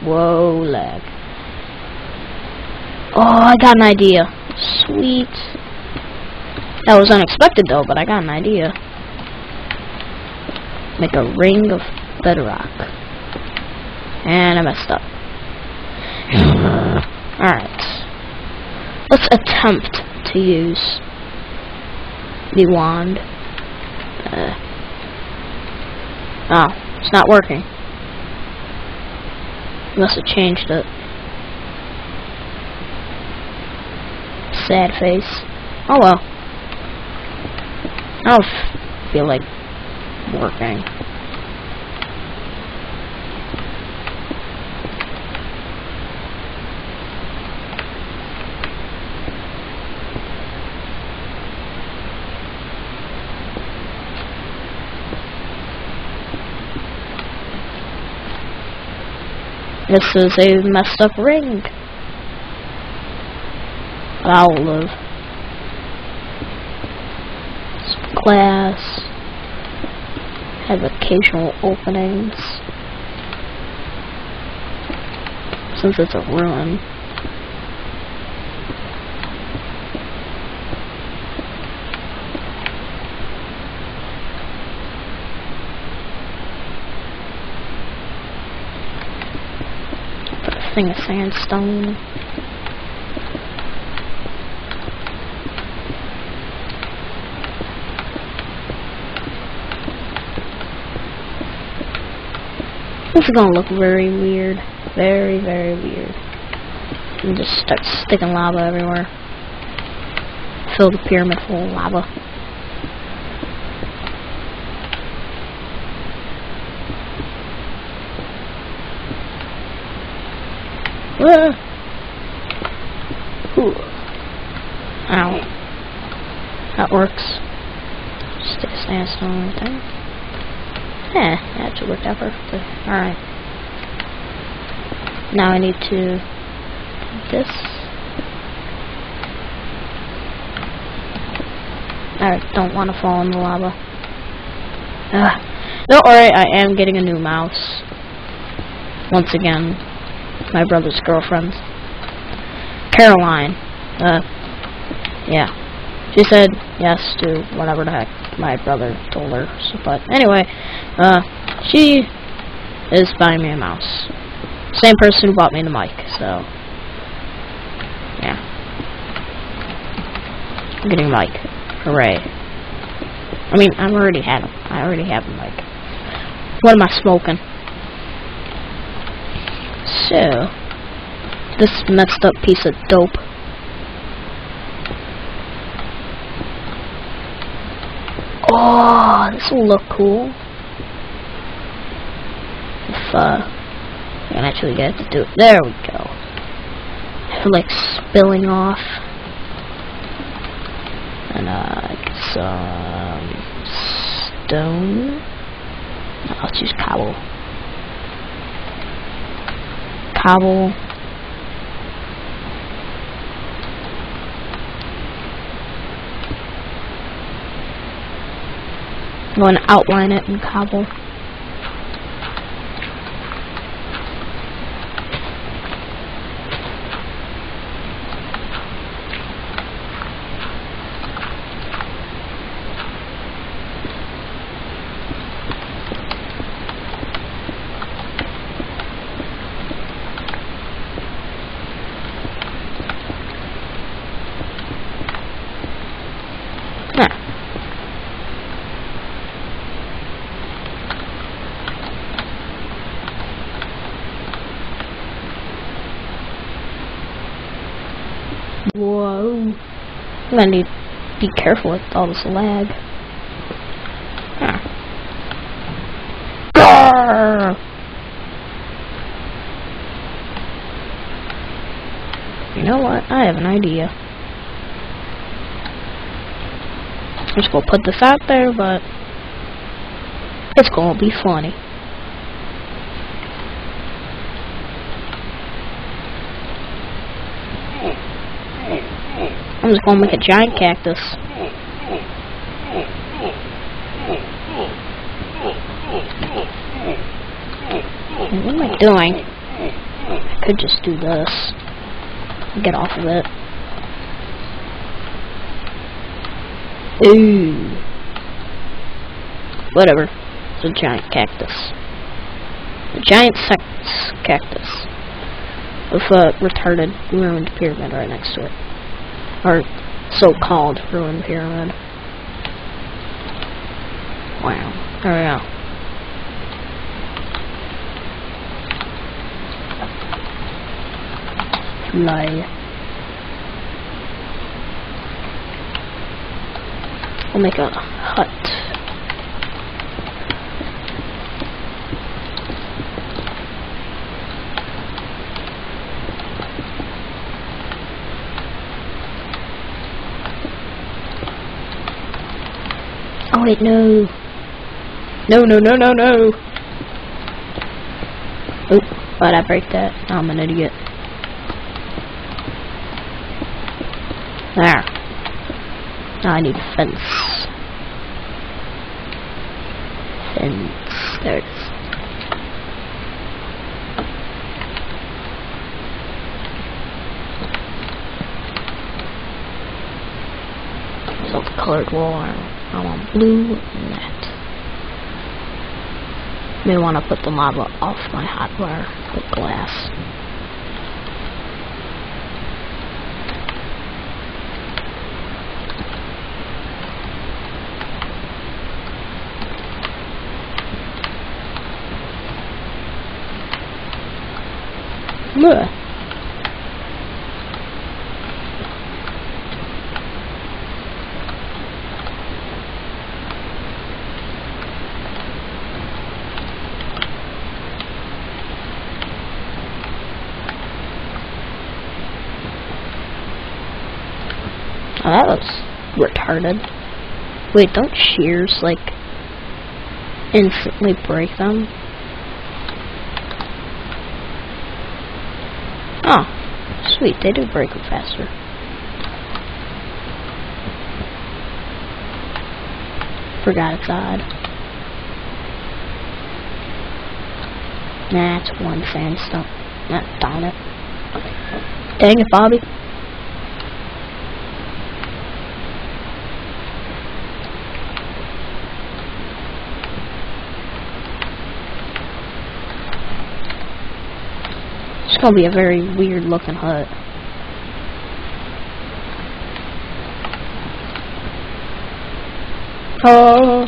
Whoa, lag. Oh, I got an idea. Sweet. That was unexpected though, but I got an idea. Make a ring of bedrock. And I messed up. Alright. Let's attempt to use the wand. Oh, it's not working. Must have changed it. Sad face. Oh well. I don't feel like working. This is a messed up ring. But I'll live. Some glass. Have occasional openings. Since it's a ruin. Put a thing of sandstone. This is gonna look very weird. Very, very weird. And just start sticking lava everywhere. Fill the pyramid full of lava. Ooh. Ow. That works. Stick a sandstone right there. Yeah, that should work out perfectly. Alright. Now I need to do this. I don't want to fall in the lava. Don't worry, I am getting a new mouse. Once again, my brother's girlfriend. Caroline. Yeah. She said yes to whatever the heck my brother told her. So, but anyway, she is buying me a mouse. Same person who bought me the mic, so yeah. I'm getting a mic. Hooray. I mean, I already have a mic. What am I smoking? So, this messed up piece of dope. Oh, this will look cool. If, I can actually get it to do it. There we go. I feel like spilling off. And, some stone. I'll choose cobble. Cobble. I'm going to outline it in cobble. Whoa. I'm gonna need to be careful with all this lag. Grrr. You know what? I have an idea. I'm just gonna put this out there, but it's gonna be funny. I'm just gonna make a giant cactus. What am I doing? could just do this. Get off of it. Ooh. Whatever. It's a giant cactus. A giant sex cactus. With a retarded ruined pyramid right next to it. Or so-called ruined pyramid. Wow. There we go. Fly. We'll make a hut. Oh wait, no. No, no, no, no, no. Oop, why'd I break that? I'm an idiot. There. Now I need a fence. Fence. There it is. So the colored wall, I want blue and that. May want to put the lava off my hot wire with glass. Bleh. Oh, that was retarded. Wait, don't shears, like, instantly break them? Oh, sweet, they do break them faster. Forgot it's odd. Nah, it's one sandstone. Nah, darn it. Dang it, Bobby. It's gonna be a very weird looking hut. Oh.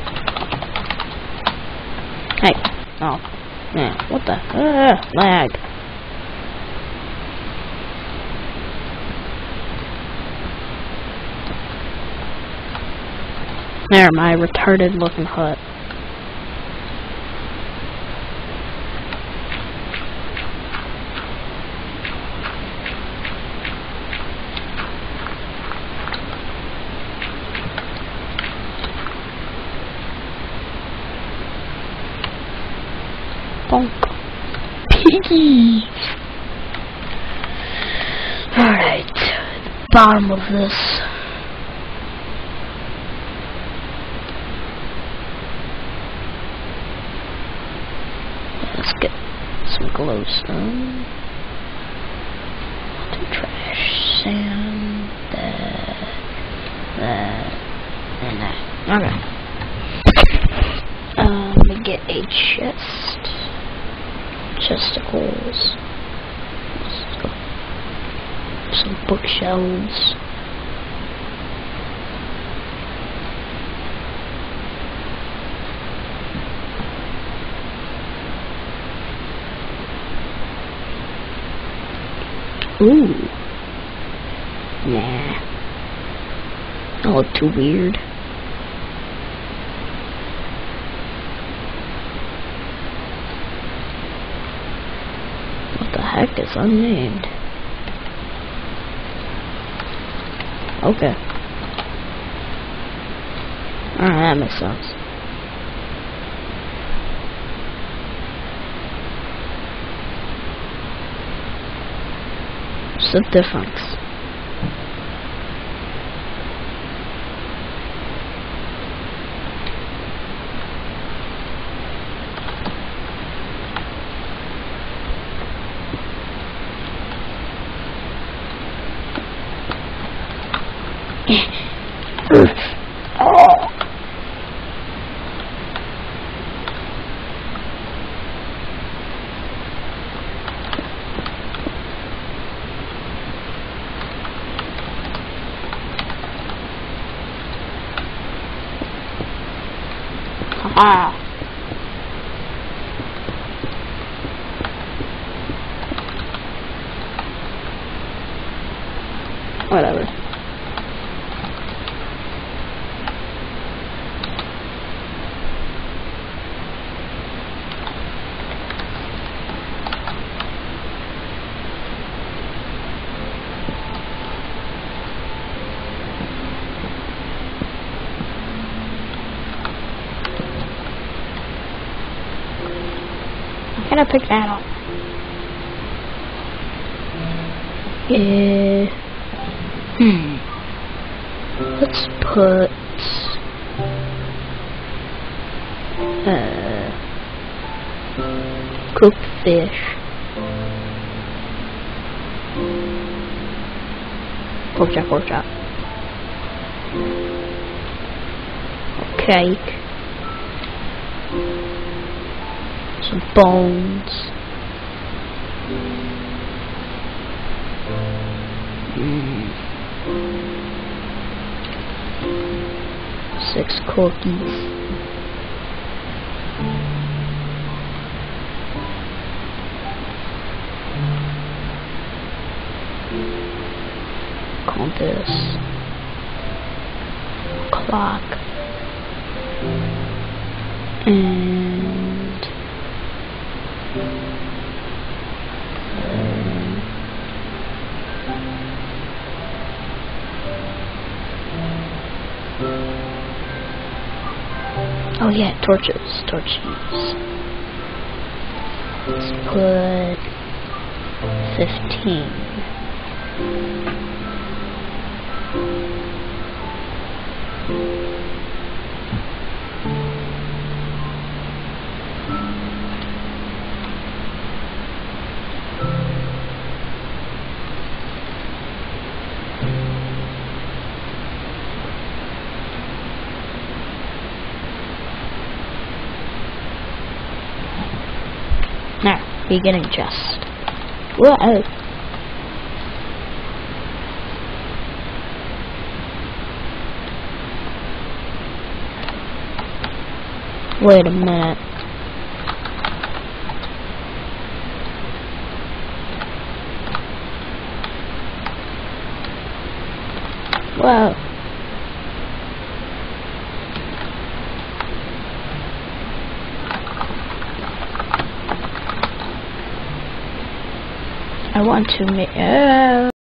Hey. Oh. Man, what the? Lag. There, my retarded looking hut. Bonk. Piggies! Alright, the bottom of this. Let's get some glowstone. Some trash, sand, that, and that. Okay. Let me get a chest. Chesticles, some bookshelves, ooh, nah, that look too weird. Heck is unnamed. Okay. Alright, that makes sense. What's the difference? Ah. Whatever. I'm gonna pick that up. Let's put cooked fish. Pork chop, pork chop. Cake. Some bones. 6 cookies. Compass. Clock. And oh yeah, torches. Let's put 15. Now, beginning chest. Whoa! Wait a minute. Whoa. I want to make